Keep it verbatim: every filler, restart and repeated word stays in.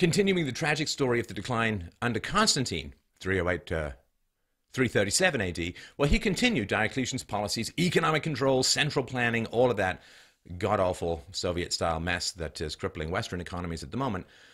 continuing the tragic story of the decline under Constantine, three oh eight to three thirty-seven A D, well, he continued Diocletian's policies, economic control, central planning, all of that god-awful Soviet-style mess that is crippling Western economies at the moment.